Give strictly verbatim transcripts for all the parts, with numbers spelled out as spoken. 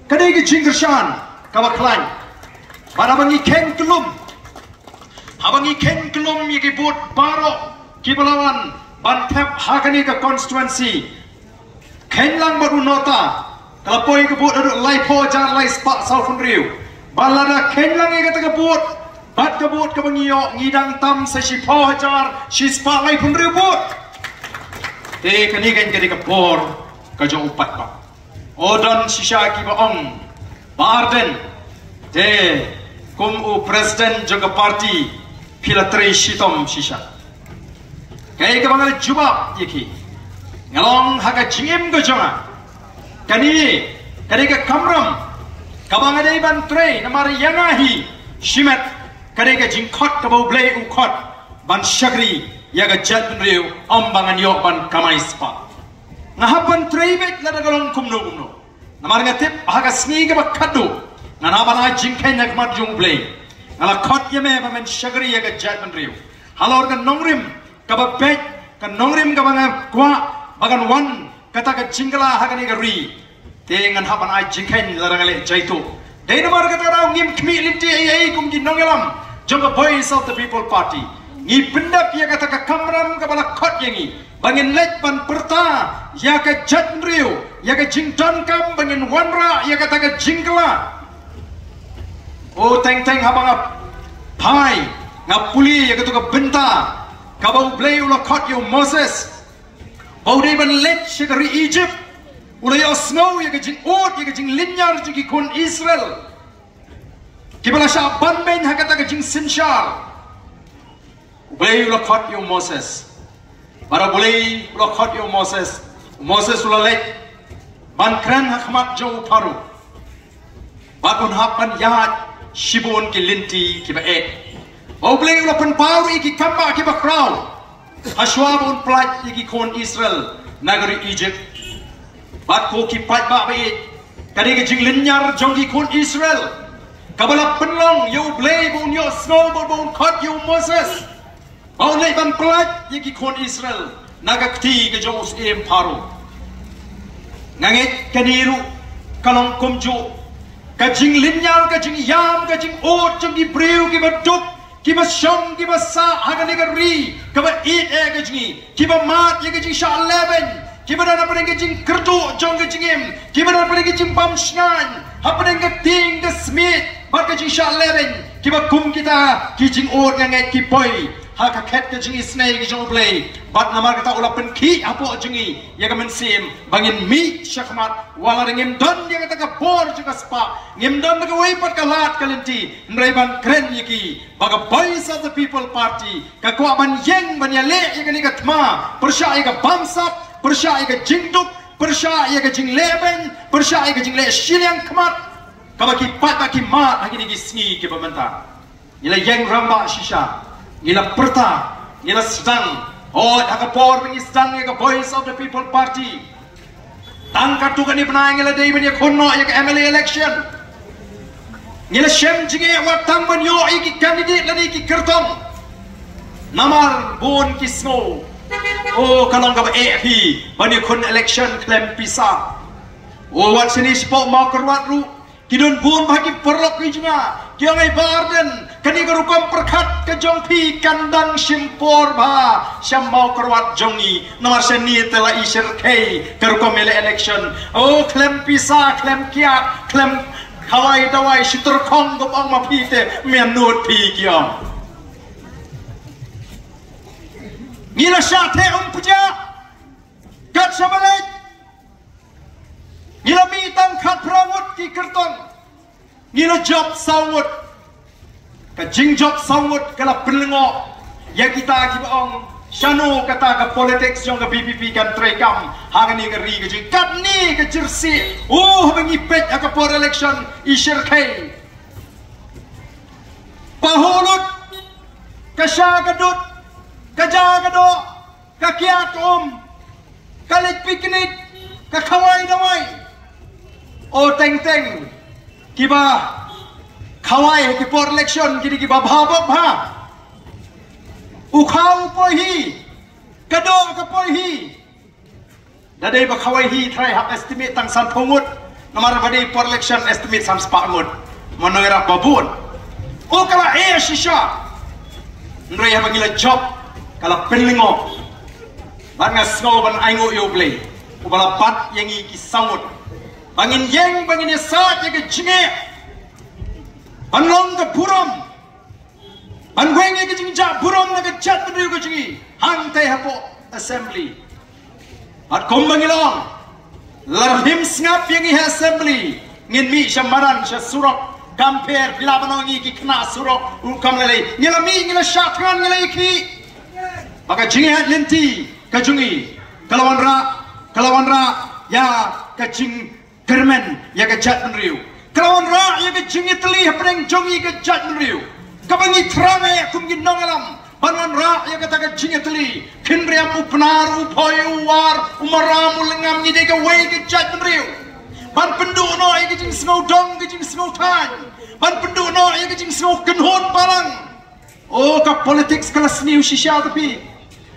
kadai ke jingkershan kawaklan barabangi ken kelum habangi ken kelum yaki bot barok kibalawan bantap hakani ke constituency ken lang baru nota kalau poi ke bot aduk lai po jar lai spak South Riu balada ken lang ye kata ke bot bat ke bot ke bangio ngidang tam se si po jar si spak lai pun Riu bot te kani kan kadi ke bor ke jo upat ba odon sisha ki baong barden te kum u presiden juga parti pilatri shitom sisha kay ka bangal jubab yiki ngalong haga jingim go jonga kani kani ka kamram kabang adai ban tre namar yangahi shimet kani ka jingkhot ka bau blei u khot ban shagri yaga jatun riu ombangan yo ban kamai spa ngahapan tre bet lada galong kumno kumno namar ngatip haga sni ka bakkadu nganabana jingken nak mat jung blei ngala khot yeme ban shagri yaga jatun riu halor ka nongrim kaba pet kan nongrim ka banga kwa bagan wan kata ka jingla hagani ka ri tengan haban ai jingken larangale jaito dena mar kata raw ngim khmi linti ai ai kum gi nongelam jonga voice of the people party ngi pendap ya kata ka kamram ka bala khot yangi bangin let ban perta ya ka jatnriu ya ka jington kam bangin wanra ya kata ka jingla o teng teng habanga pai ngapuli ya kata ka benta kabau blei ula khot yo Moses bau dei ban let shikari Egypt ula yo snow ya jing ot ya jing linyar jing kun Israel kibala sha ban ben hakata ka jing sinshar blei ula khot yo Moses bara blei ula khot yo Moses Moses ula let ban kran hakmat jo paru bakun hapan yahat shibon ki linti kiba e Obleng ulah penparu iki kamba iki bakrau. Ashwab un plat iki kon Israel nagari Egypt. Bat ko ki pat ba bait. Kadi ke jing linyar jong ki kon Israel. Kabala penlong yo blay bun yo snow bun khot yo Moses. Bau lei ban plat iki kon Israel nagakti ke jong us em paru. Nganget kaniru kalong komjo. Ka jing linyar ka jing yam ka jing ot jong ki breu ki baduk kiba shong kiba sa hagani ka ri kiba eat e ka jingi kiba mat ye ka jing sha eleven kiba na pa ka jing kertu jong ka jingim kiba na pa ka jing pam shnan hapren ka ting ka smith ba ka jing sha eleven kiba kum kita ki jing or nga ngai ki poi ha ka khet ka jing snai ki jong play bat namar kita ula pen ki apo jingi ye ka men sim bangin mi shakmat wala ngem don ye ka ka bor juga spa ngem don ka wei pat ka lat kalenti nreiban kren yiki baga voice of the people party ka ko ban yeng ban ya le ye ka ni ka tma persha ye ka bamsap persha ye ka jingduk persha ye ka jing leben persha ye ka jing le shiliang kmat ka ba ki pat ba ki mat ha ki ni sngi ki pementa ila yeng ramba shisha ila perta ila sedang oh haka por bengi sedang ye ka voice of the people party tangkat tu kan ni penang ila dei ben ye khonno ye ka M L A election ngila shem jinge watang ban yo iki candidate lani ki kertong namar bon kisno oh kalong ka ba A P bani kun election klem pisa oh wat sini spok Mawkyrwat ru kidon bon bagi perlok ki jinga kiangai barden kani ka rukom perkhat ka jongpi kandang simpor ba syam Mawkyrwat jongi namar seni tela isir kei ka rukom election oh klem pisa klem kia klem Kawai dawai situr kong gop ang mapite menut pi kiam. Ngila syate umpuja kat sabalet. Ngila mitang kat pramut ki kertong. Ngila job sawut. Ka jing job sawut kala penlengo ya kita ki baong Shano kata ke politik yang ke V P P kan terekam hangani ke ri ke jing kat ni ke jersi oh mengipet ke por election isir kai pahulut ke syagadut ke jagado ke kiat om kalik piknik ke kawai dawai oh teng teng kiba kawai ke por election kini kiba bhabak bha ukau pohi kadong ka pohi dadai ba khawai hi try hak estimate tang san phongut namar badi for election estimate sam spangut mengira babun oh kala eh shisha ndre ya bangila job kala penlingo banga snow ban aingo yo play ubala bat yang i kisamut bangin yeng bangin sa je ke jinge banlong ke buram ban wenge ke jingja buram na ke chat bri ke jingi hang tai hapo assembly at kombangilong larhim ngap yang i assembly ngin mi shamaran sha surok compare bilabanongi ki kna surok ukam lele ngila mi ngila shatran ngila ki maka jingi hat linti kajungi kalawan ra kalawan ra ya kajing kermen ya kajat menriu kalawan ra ya kajing itli hapreng jongi kajat menriu kabangi trame kum ginong alam banan ra ya kata kajing itli kinriam upnar upoy war umaram ulengam ni dega wei kajat menriu ban pendu no ya kajing snow dong kajing snow tan ban pendu no ya kajing snow kenhon balang oh ka politics kelas new shisha tapi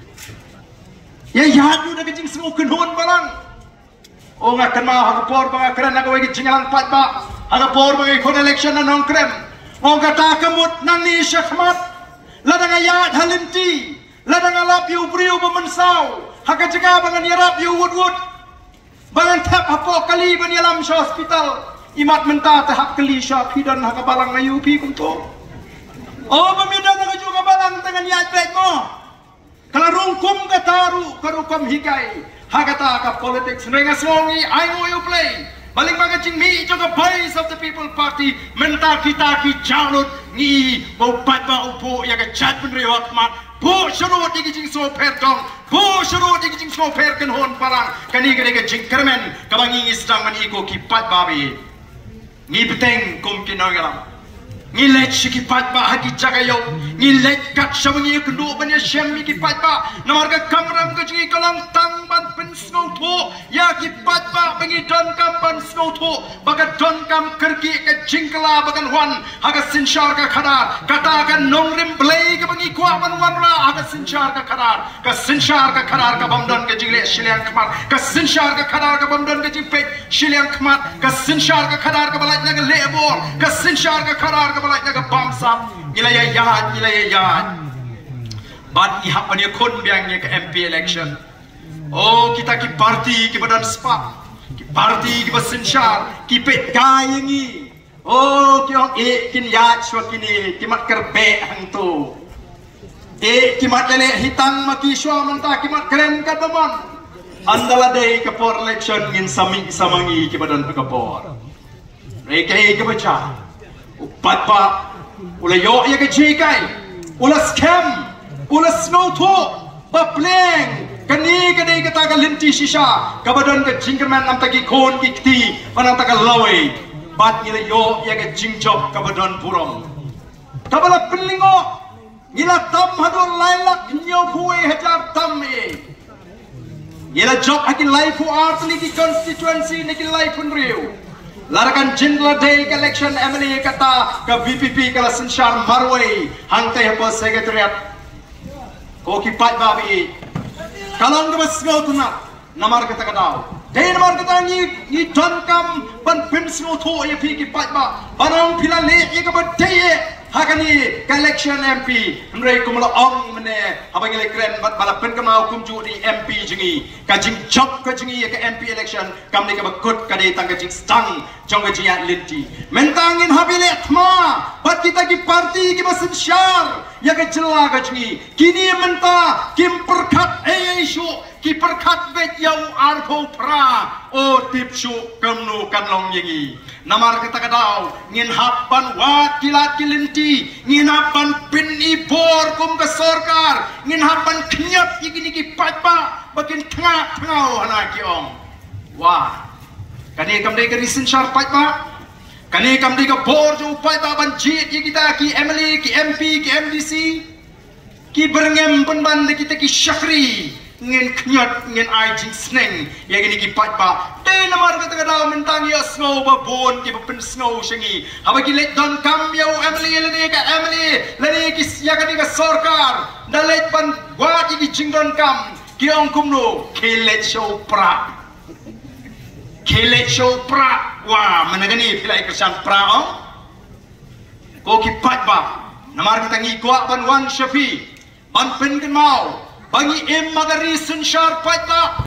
ya yadu na kajing semua kenhon balang oh ngakan mau hagapor bang akran na kawai kajing alang pat ba hagapor bang ikon election na nong krem oh kata kamut nang ni syakmat ladang ayat halinti ladang alap yu briu bemensau hagajaga bangan yarap yu wud wud bangan tap hapo kali ban yalam sya hospital imat menta tahap kali sya pidan hagabalang na yu pi kumto oh pemidan na juga balang dengan yat baik mo kalau rungkum kataru karukam hikai hagata ka politics renga songi I know you play baling magajing mi juga base of the people party menta kita ki jalut ni mau patba upo ya ka chat penriwat mat bo shuru di kijing so perdong bo shuru di kijing so perken hon parang kani gede ke jingkermen kabangi istang man iko ki patba bi ni beteng kum kinagalam ni let shiki patba haki jagayo ni let kat shamangi kendo banya shemi ki patba namarga kamram ka jingi kalang tang ban pen snow tho ya ki patba bangi don kam ban snow tho baga don kam kerki ka jingkala bagan wan haga sinshar ka khadar kata ka nongrim blay ka bangi kwa ban wan ra haga sinshar ka khadar ka sinshar ka khadar ka bamdon ka jingle shiliang khamar ka sinshar ka khadar ka bamdon ka jingpe shiliang khamar ka sinshar ka khadar ka balaj na lebor ka sinshar ka khadar balai naga bamsa ilaya yahat ilaya yahat bat ihap ania kon biangnya ke M P election oh kita ki parti ki badan spa ki parti ki basinshar ki pet kayangi oh ki ong e kin yat shwa kini ki mat kerbe hantu e ki mat lele hitang maki shwa manta ki mat keren kadamon andala dei ke for election ngin sami samangi ki badan kapor reke ke baca upat pa ula yo ya ke jikai ula scam ula snow tho ba pleng kani kani kata ka linti shisha kabadan ke jingkerman nam taki khon ki ti panam taka lawe bat ni yo ya ke jingpynjop kabadan purom kabala penlingo ngila tam hadol lailak nyo puwe hajar tam e ngila job hakin life art ni ki constituency ni ki life unriu larakan jindla day election M L A kata ke V P P kala sensyar marway hangtai apa sekretariat ko ki pat babi kalau nggak semua tunat namar kata kata day namar kata ni ni donkam ban pin semua tu ya pi ki pat ba banong pila le ya ke badai hakani election M P mrei kumala ong mene habang ile kren bat bala pen kamau kumju di M P jingi kajing job ka jingi ke M P election kam ni ka bakut ka dei tang kajing stang jong ka jingat linti mentangin habile thma bat kita ki parti ki basin syar ya ka jela ka jingi kini menta kim perkhat ei shu ki perkhat bet yau arpho pra o tip shu kamnu kanlong yingi namar kata kadau ngin hapan wat kilat kilinti ngin hapan pin ibor kum ke sorkar ngin hapan knyap yigini ki patpa bakin tengah tengau hana ki om wah kani kam dei ke risin syar patpa kani kam dei ke bor jo patpa ban jit yi kita ki M L A ki M P ki M D C ki berngem penban kita ki syakri ngin knyat ngin ai jing sneng ya gini ki patpa dei namar kata kadau mentang ya snow ba bon ki pen snow shingi haba ki let don kam ya M L A le ka M L A le ki ya ka ka sorkar dalet ban wa ki jing don kam ki ong kumno ki let show pra Kele show pra. Wah, menagani pilai kersan pra om. Ko kipat ba. Namar kita ngi kuak ban wan Syafi. Ban pen kan mau. Bangi em magari sensyar pat ba.